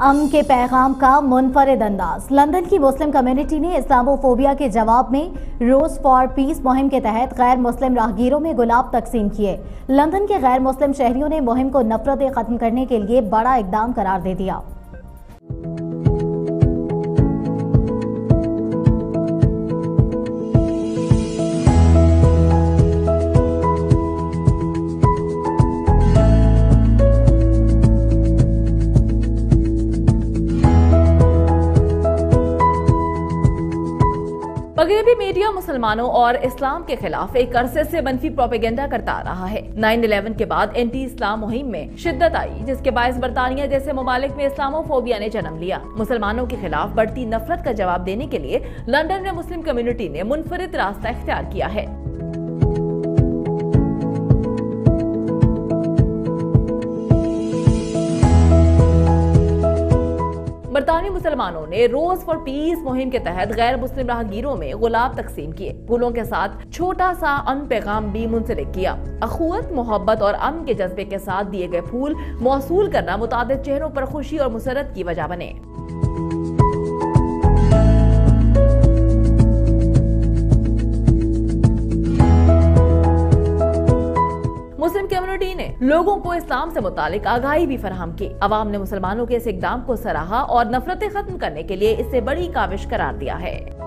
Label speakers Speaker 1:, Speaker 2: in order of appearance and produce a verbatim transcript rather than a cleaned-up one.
Speaker 1: अमन के पैगाम का मुनफरिद अंदाज। लंदन की मुस्लिम कम्युनिटी ने इस्लामोफोबिया के जवाब में रोज फॉर पीस मुहिम के तहत गैर मुस्लिम राहगीरों में गुलाब तकसीम किए। लंदन के गैर मुस्लिम शहरियों ने मुहिम को नफरतें खत्म करने के लिए बड़ा इकदाम करार दे दिया।
Speaker 2: मगरबी मीडिया मुसलमानों और इस्लाम के खिलाफ एक अरसे से मनफी प्रोपेगेंडा करता रहा है। नाइन इलेवन के बाद एंटी इस्लाम मुहिम में शिद्दत आई, जिसके बायस बरतानिया जैसे ममालिक में इस्लामोफोबिया ने जन्म लिया। मुसलमानों के खिलाफ बढ़ती नफरत का जवाब देने के लिए लंदन में मुस्लिम कम्युनिटी ने मुनफरिद रास्ता इख्तियार किया है। बरतानवी मुसलमानों ने रोज फॉर पीस मुहिम के तहत गैर मुस्लिम राहगीरों में गुलाब तकसीम किए। फूलों के साथ छोटा सा अमन पैगाम भी मुंसलिक किया। अखुवत, मोहब्बत और अमन के जज्बे के साथ दिए गए फूल मौसूल करना मुतादिद चेहरों पर खुशी और मुसरत की वजह बने। मुस्लिम कम्युनिटी ने लोगों को इस्लाम से मुतालिक आगाही भी फराहम की। अवाम ने मुसलमानों के इस इकदाम को सराहा और नफरतें खत्म करने के लिए इसे बड़ी काविश करार दिया है।